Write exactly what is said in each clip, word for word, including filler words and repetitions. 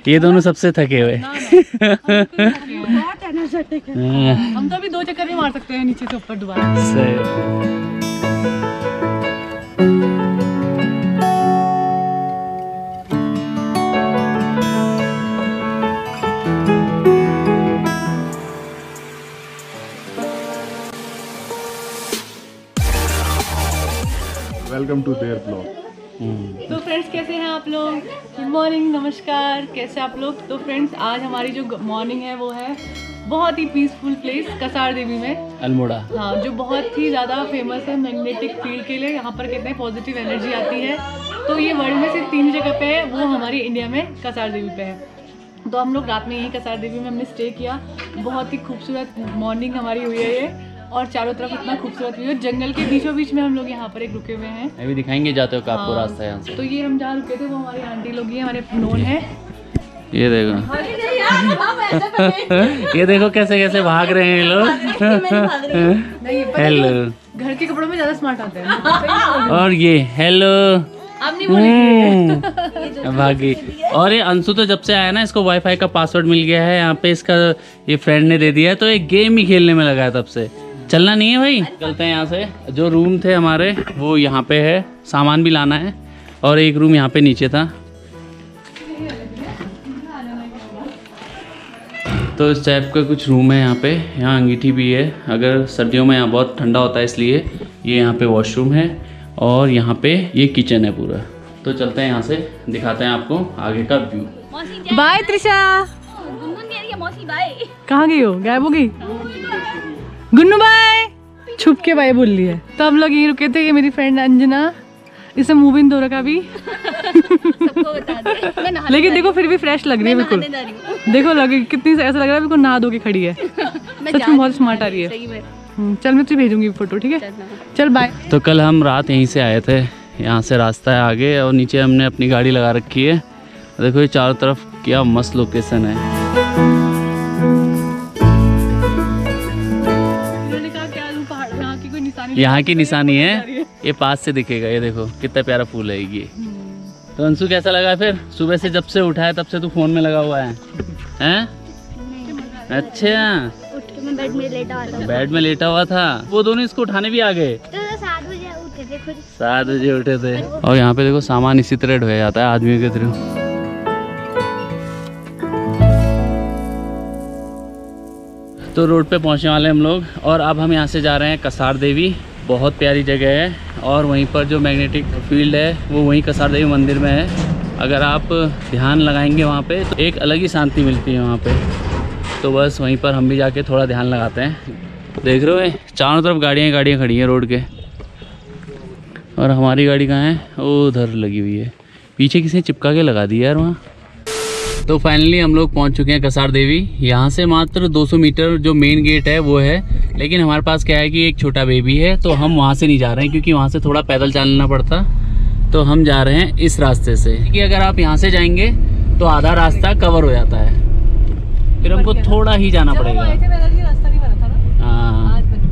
ये दोनों सबसे थके हुए। हम तो अभी दो चक्कर भी मार सकते हैं नीचे से ऊपर दोबारा। Welcome to their blog. तो फ्रेंड्स कैसे हैं आप लोग? गुड मॉर्निंग, नमस्कार, कैसे आप लोग? तो फ्रेंड्स आज हमारी जो मॉर्निंग है वो है बहुत ही पीसफुल प्लेस कसार देवी में, अल्मोड़ा। हाँ, जो बहुत ही ज़्यादा फेमस है मैग्नेटिक फील्ड के लिए। यहाँ पर कितने पॉजिटिव एनर्जी आती है। तो ये वर्ल्ड में सिर्फ तीन जगह पे है, वो हमारी इंडिया में कसार देवी पे है। तो हम लोग रात में यहीं कसार देवी में हमने स्टे किया। बहुत ही खूबसूरत मॉर्निंग हमारी हुई है ये, और चारों तरफ इतना खूबसूरत व्यू है। जंगल के बीचों बीच में हम लोग यहाँ पर एक रुके हुए हैं। अभी दिखाएंगे जाते हो आपको हाँ, रास्ता यहाँ से। तो ये हम जहाँ रुके थे वो हमारी आंटी लोग ही हमारे नोन है। ये देखो ये देखो कैसे कैसे भाग रहे हैं ये लोग। हेलो, घर के कपड़ों में ज्यादा स्मार्ट आते हैं। और ये हेलो आप नहीं बोलेंगे। भागी। और ये अंशु तो जब से आया ना, इसको वाईफाई का पासवर्ड मिल गया है यहाँ पे, इसका ये फ्रेंड ने दे दिया है, तो एक गेम ही खेलने में लगा है तब से। चलना नहीं है भाई, चलते हैं यहाँ से। जो रूम थे हमारे वो यहाँ पे है, सामान भी लाना है, और एक रूम यहाँ पे नीचे था। तो इस टाइप का कुछ रूम है यहाँ पे। यहाँ अंगीठी भी है, अगर सर्दियों में यहाँ बहुत ठंडा होता है इसलिए। ये यहाँ पे वॉशरूम है, और यहाँ पे ये किचन है पूरा। तो चलते हैं यहाँ से, दिखाते हैं आपको आगे का व्यू। बाय त्रिशा। कहाँ गई हो? गायब हो गई। गुन्नू बाय। छुप के बाय बोल रही है। तो हम लोग यहीं रुके थे। ये मेरी फ्रेंड अंजना, इसे मूव इन दो रखा भी। सबको बता दे। लेकिन देखो फिर भी फ्रेश लग रही है बिल्कुल। देखो लगे कितनी ऐसा लग रहा है बिल्कुल नहा धो के खड़ी है। सच में बहुत स्मार्ट आ रही है। चल मैं तुझे भेजूंगी फोटो, ठीक है? चल बाय। तो कल हम रात यहीं से आए थे, यहाँ से रास्ता है आगे, और नीचे हमने अपनी गाड़ी लगा रखी है। देखो ये चारों तरफ क्या मस्त लोकेशन है। यहाँ की निशानी है, ये पास से दिखेगा। ये देखो कितना प्यारा फूल है ये। तो अंशु कैसा लगा फिर? सुबह से जब से उठा है तब से तू फोन में लगा हुआ है, हैं? अच्छा, मैं बेड में लेटा हुआ था। बेड में लेटा हुआ था। वो दोनों इसको उठाने भी आ गए। तो सात बजे उठे थे खुद। सात बजे उठे थे। और यहाँ पे देखो सामान इसी तरह ढोया जाता है आदमियों के थ्रू। तो रोड पे पहुँचने वाले हम लोग, और अब हम यहाँ से जा रहे हैं कसार देवी। बहुत प्यारी जगह है, और वहीं पर जो मैग्नेटिक फील्ड है वो वहीं कसार देवी मंदिर में है। अगर आप ध्यान लगाएंगे वहाँ पे तो एक अलग ही शांति मिलती है वहाँ पे। तो बस वहीं पर हम भी जाके थोड़ा ध्यान लगाते हैं। देख रहे हो चारों तरफ गाड़ियाँ गाड़ियाँ खड़ी हैं रोड के, और हमारी गाड़ी कहाँ है? वो उधर लगी हुई है, पीछे किसी ने चिपका के लगा दी यार वहाँ। तो फाइनली हम लोग पहुँच चुके हैं कसार देवी। यहाँ से मात्र दो सौ मीटर जो मेन गेट है वो है, लेकिन हमारे पास क्या है कि एक छोटा बेबी है, तो हम वहाँ से नहीं जा रहे हैं, क्योंकि वहाँ से थोड़ा पैदल चलना पड़ता। तो हम जा रहे हैं इस रास्ते से, क्योंकि अगर आप यहाँ से जाएंगे तो आधा रास्ता कवर हो जाता है, फिर हमको थोड़ा ही जाना पड़ेगा। हाँ,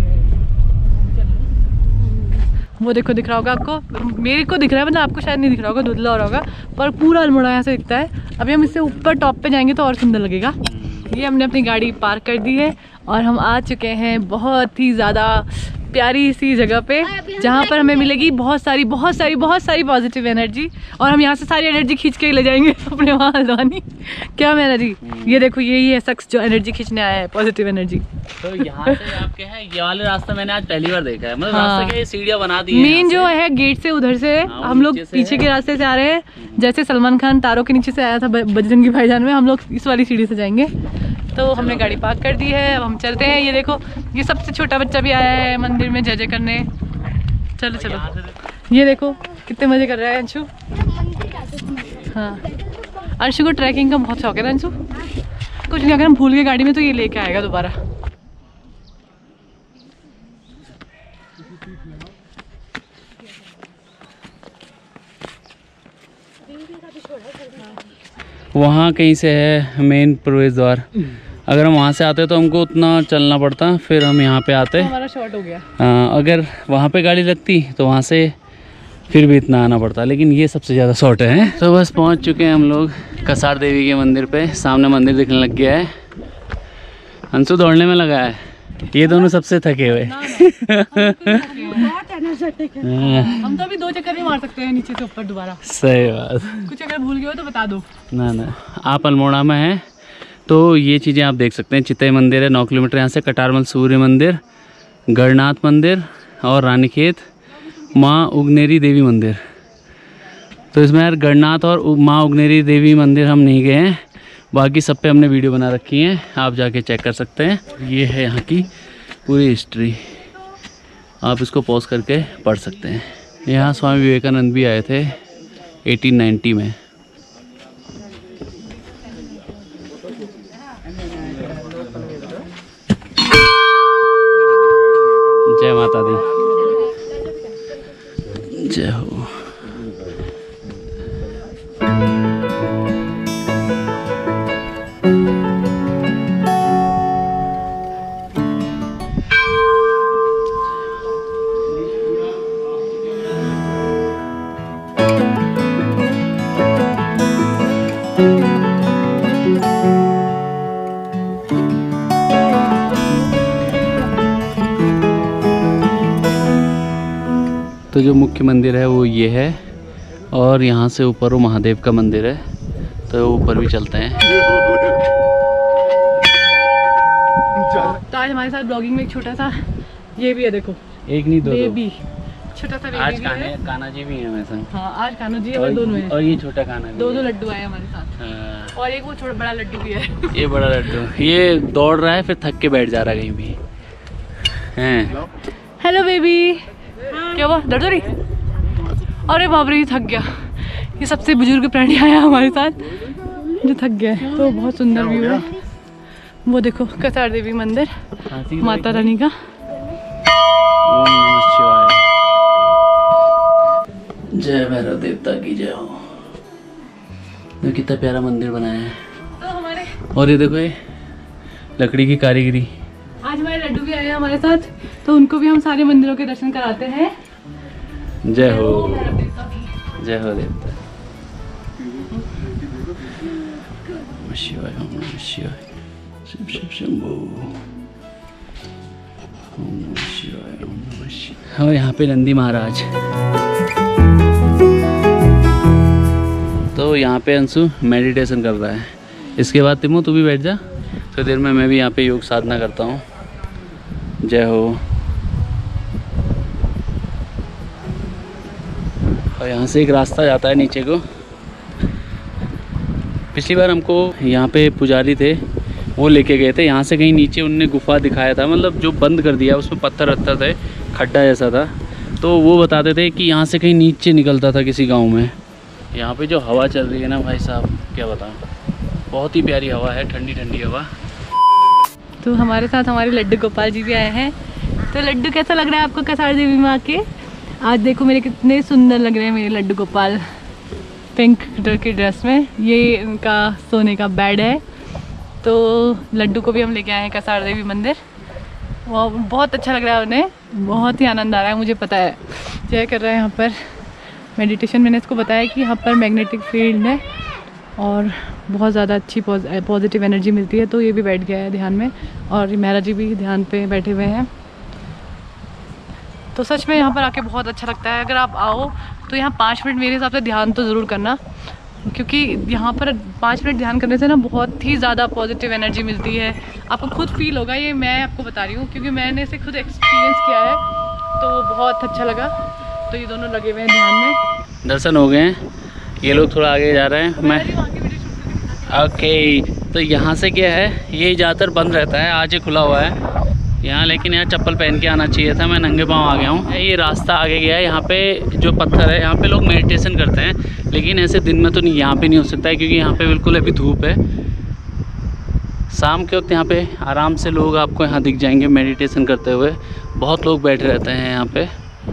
वो देखो दिख रहा होगा आपको, मेरे को दिख रहा है, मतलब आपको शायद नहीं दिख रहा होगा, धुंधला हो रहा होगा, पर पूरा अल्मोड़ा यहाँ से दिखता है। अभी हम इससे ऊपर टॉप पे जाएंगे तो और सुंदर लगेगा। ये हमने अपनी गाड़ी पार्क कर दी है, और हम आ चुके हैं बहुत ही ज़्यादा प्यारी सी जगह पे, जहाँ पर हमें मिलेगी बहुत सारी बहुत सारी बहुत सारी पॉजिटिव एनर्जी, और हम यहाँ से सारी एनर्जी खींच के ले जाएंगे अपने वहाँ हल्द्वानी। क्या मैं एनर्जी? ये देखो यही है शख्स जो एनर्जी खींचने आया है, पॉजिटिव एनर्जी। तो यहाँ से आपके है ये वाले रास्ता मैंने आज पहली बार देखा है। मतलब हाँ। रास्ता क्या सीढ़ियाँ बना दी है। मेन जो है गेट से उधर से हाँ, हम लोग पीछे के रास्ते से आ रहे हैं, जैसे सलमान खान तारों के नीचे से आया था बजरंगी भाईजान में, हम लोग इस वाली सीढ़ी से जाएंगे। तो हमने गाड़ी पार्क कर दी है, अब हम चलते हैं। ये देखो ये सबसे छोटा बच्चा भी आया है मंदिर में जय जय करने। चलो चलो, ये देखो कितने मजे कर रहा है अंशु। हाँ, अंशु को ट्रैकिंग का बहुत शौक है ना अंशु। कुछ नहीं, अगर हम भूल गए गाड़ी में तो ये लेके आएगा दोबारा। वहाँ कहीं से है मेन प्रवेश द्वार। अगर हम वहाँ से आते तो हमको उतना चलना पड़ता, फिर हम यहाँ पे आते। हमारा शॉर्ट हो गया। आ, अगर वहाँ पे गाड़ी लगती तो वहाँ से फिर भी इतना आना पड़ता, लेकिन ये सबसे ज़्यादा शॉर्ट है। तो बस पहुँच चुके हैं हम लोग कसार देवी के मंदिर पे। सामने मंदिर दिखने लग गया है। अंशु दौड़ने में लगा है, ये दोनों सबसे थके हुए। हम तो अभी दो चक्कर भी मार सकते हैं नीचे से ऊपर दोबारा। सही बात। कुछ अगर भूल गए हो तो बता दो। ना ना, आप अल्मोड़ा में हैं तो ये चीज़ें आप देख सकते हैं। चितई मंदिर है नौ किलोमीटर यहाँ से, कटारमल सूर्य मंदिर, गढ़नाथ मंदिर और रानीखेत माँ उगनेरी देवी मंदिर। तो इसमें यार गढ़नाथ और माँ उगनेरी देवी मंदिर हम नहीं गए हैं, बाकी सब पे हमने वीडियो बना रखी है, आप जाके चेक कर सकते हैं। ये है यहाँ की पूरी हिस्ट्री, आप इसको पॉज करके पढ़ सकते हैं। यहाँ स्वामी विवेकानंद भी आए थे अठारह सौ नब्बे में। जय माता दी, जय हो। तो जो मुख्य मंदिर है वो ये है, और यहाँ से ऊपर वो महादेव का मंदिर है, तो ऊपर भी चलते हैं। तो आज हमारे साथ ब्लॉगिंग में एक छोटा सा ये भी है, देखो एक नहीं दो, बेबी, छोटा सा बेबी आज भी कान्हा है। कान्हा जी भी हैं हमारे साथ। हाँ, आज कान्हा जी और दोनों हैं, और ये छोटा कान्हा दो भी दो है। लड्डू आए हमारे साथ। हाँ, और एक वो छोटा बड़ा लड्डू भी है। ये बड़ा लड्डू, ये दौड़ रहा है फिर थक के बैठ जा रहा है कहीं भी। हैं हेलो बेबी, क्या हुआ, दर्द हो रही? अरे बाप रे, ये थक गया। ये सबसे बुजुर्ग प्राणी आया हमारे साथ जो थक गया है। तो बहुत सुंदर व्यू है, वो देखो कसार देवी मंदिर माता रानी का। ओम नमः शिवाय। जय भैरव देवता की जय हो। देखो कितना प्यारा मंदिर बनाया है। तो हमारे और ये देखो ये लकड़ी की कारीगरी। आज हमारे लड्डू भी आए हैं हमारे साथ, तो उनको भी हम सारे मंदिरों के दर्शन कराते हैं। जय हो, भैरव देवता की। जय हो देवता। ओम शिवाय, ओम नमः शिवाय, शिव शिव शंभो। ओम नमः शिवाय, ओम नमः शिवाय। और यहाँ पे नंदी महाराज। तो यहाँ पे अंशु मेडिटेशन कर रहा है। इसके बाद तिमो तू भी बैठ जा, थोड़ी देर में मैं भी यहाँ पे योग साधना करता हूँ। जय हो। और यहाँ से एक रास्ता जाता है नीचे को। पिछली बार हमको यहाँ पे पुजारी थे, वो लेके गए थे यहाँ से कहीं नीचे, उनने गुफा दिखाया था, मतलब जो बंद कर दिया, उसमें पत्थर वत्थर थे, खड्डा जैसा था। तो वो बताते थे कि यहाँ से कहीं नीचे निकलता था किसी गांव में। यहाँ पे जो हवा चल रही है ना भाई साहब, क्या बताऊँ, बहुत ही प्यारी हवा है, ठंडी ठंडी हवा। तो हमारे साथ हमारे लड्डू गोपाल जी भी आए हैं। तो लड्डू कैसा लग रहा है आपको कसार देवी माँ के? आज देखो मेरे कितने सुंदर लग रहे हैं मेरे लड्डू गोपाल, पिंक कलर की ड्रेस में। ये उनका सोने का बेड है। तो लड्डू को भी हम लेके आए हैं कसार देवी मंदिर। वो बहुत अच्छा लग रहा है उन्हें, बहुत ही आनंद आ रहा है। मुझे पता है जय कर रहा है यहाँ पर मेडिटेशन। मैंने इसको बताया कि यहाँ पर मैग्नेटिक फील्ड है और बहुत ज़्यादा अच्छी पॉजिटिव एनर्जी मिलती है। तो ये भी बैठ गया है ध्यान में, और मेरा जी भी ध्यान पे बैठे हुए हैं। तो सच में यहाँ पर आके बहुत अच्छा लगता है। अगर आप आओ तो यहाँ पाँच मिनट मेरे हिसाब से ध्यान तो ज़रूर करना, क्योंकि यहाँ पर पाँच मिनट ध्यान करने से ना बहुत ही ज़्यादा पॉजिटिव एनर्जी मिलती है। आपको खुद फील होगा, ये मैं आपको बता रही हूँ क्योंकि मैंने इसे खुद एक्सपीरियंस किया है, तो बहुत अच्छा लगा। तो ये दोनों लगे हुए हैं ध्यान में। दर्शन हो गए हैं, ये लोग थोड़ा आगे जा रहे हैं। मैं ओके, तो यहाँ से क्या है, ये ज़्यादातर बंद रहता है, आज ये खुला हुआ है यहाँ, लेकिन यहाँ चप्पल पहन के आना चाहिए था। मैं नंगे पाँव आ गया हूँ। ये रास्ता आगे गया है, यहाँ पे जो पत्थर है, यहाँ पे लोग मेडिटेशन करते हैं, लेकिन ऐसे दिन में तो नहीं, यहाँ पे नहीं हो सकता है क्योंकि यहाँ पे बिल्कुल अभी धूप है। शाम के वक्त यहाँ पे आराम से लोग आपको यहाँ दिख जाएंगे मेडिटेशन करते हुए। बहुत लोग बैठे रहते हैं यहाँ पे।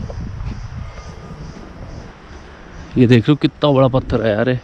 ये देख लो कितना बड़ा पत्थर है यार।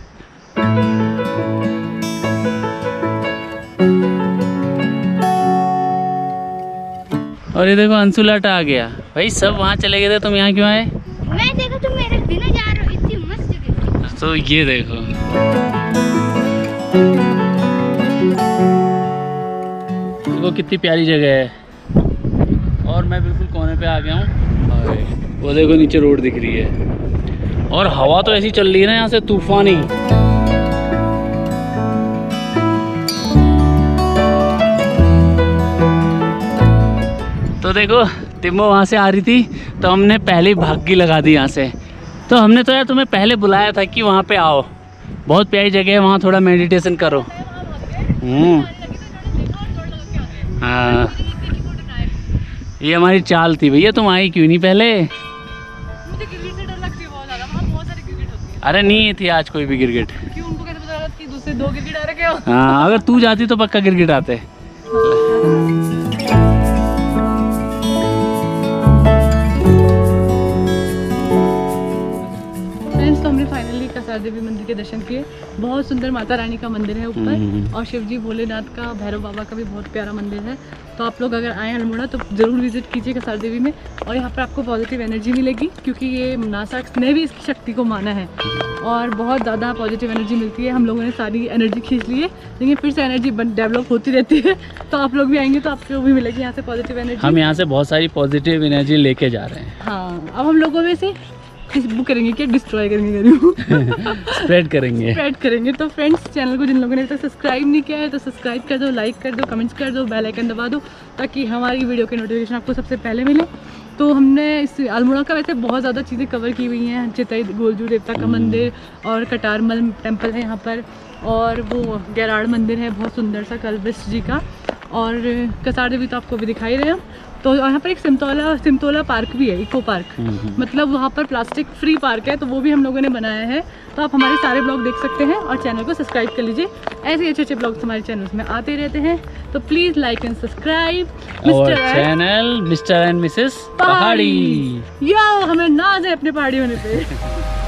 और ये देखो अंशुलाट आ गया। भाई सब वहाँ चले गए थे, तुम यहाँ क्यों आए? मैं देखो तुम मेरे बिना जा रहे हो, इतनी मस्त जगह। तो ये देखो देखो कितनी प्यारी जगह है, और मैं बिल्कुल कोने पे आ गया हूँ। वो देखो नीचे रोड दिख रही है, और हवा तो ऐसी चल रही है ना यहाँ से तूफानी। तो देखो टिम्बो वहाँ से आ रही थी, तो हमने पहले ही भागी लगा दी यहाँ से। तो हमने तो यार तुम्हें पहले बुलाया था कि वहाँ पे आओ, बहुत प्यारी जगह है, वहाँ थोड़ा मेडिटेशन करो। हम्म हाँ, ये हमारी चाल थी भैया, तुम आई क्यों नहीं पहले? मुझे गिरगिट से डर लगती है बहुत ज़्यादा, वहाँ बहुत सारी गिरगिट होती है। अरे नहीं थी आज कोई भी गिरगिट। क्यों, उनको कैसे पता लगा कि दूसरे दो गिरगिट आ रखे हो? हाँ, अगर तू जाती तो पक्का गिरगिट आते। फ्रेंड्स, तो हमने फाइनली कसार देवी मंदिर के दर्शन किए। बहुत सुंदर माता रानी का मंदिर है ऊपर, और शिव जी भोलेनाथ का, भैरव बाबा का भी बहुत प्यारा मंदिर है। तो आप लोग अगर आए अल्मोड़ा तो ज़रूर विजिट कीजिए कसार देवी में, और यहाँ पर आपको पॉजिटिव एनर्जी मिलेगी, क्योंकि ये नासा ने भी इसकी शक्ति को माना है, और बहुत ज़्यादा पॉजिटिव एनर्जी मिलती है। हम लोगों ने सारी एनर्जी खींच ली है, लेकिन फिर से एनर्जी डेवलप होती रहती है। तो आप लोग भी आएंगे तो आपको भी मिलेगी यहाँ से पॉजिटिव एनर्जी। हम यहाँ से बहुत सारी पॉजिटिव एनर्जी लेके जा रहे हैं। हाँ, अब हम लोगों में से बुक करेंगे क्या, डिस्ट्रॉय करेंगे, स्प्रेड करेंगे स्प्रेड करेंगे। तो फ्रेंड्स, चैनल को जिन लोगों ने अभी तक सब्सक्राइब नहीं किया है तो सब्सक्राइब कर दो, लाइक कर दो, कमेंट्स कर दो, बेल आइकन दबा दो, ताकि हमारी वीडियो के नोटिफिकेशन आपको सबसे पहले मिले। तो हमने इस अल्मोड़ा का वैसे बहुत ज़्यादा चीज़ें कवर की हुई हैं। चितई गोलजू देवता का मंदिर, और कटारमल टेम्पल है यहाँ पर, और वो गैराड़ मंदिर है बहुत सुंदर सा कल्पवृक्ष जी का, और कसार देवी तो आपको भी दिखाई रहे हैं। तो यहाँ पर एक सिमतोला सिमतोला पार्क भी है, इको पार्क, मतलब वहाँ पर प्लास्टिक फ्री पार्क है, तो वो भी हम लोगों ने बनाया है। तो आप हमारे सारे ब्लॉग देख सकते हैं, और चैनल को सब्सक्राइब कर लीजिए। ऐसे ही अच्छे अच्छे ब्लॉग्स हमारे चैनल्स में आते रहते हैं, तो प्लीज़ लाइक एंड सब्सक्राइब और channel mister and missus Pahadi. या हमें नाज है अपने पहाड़ी होने पे।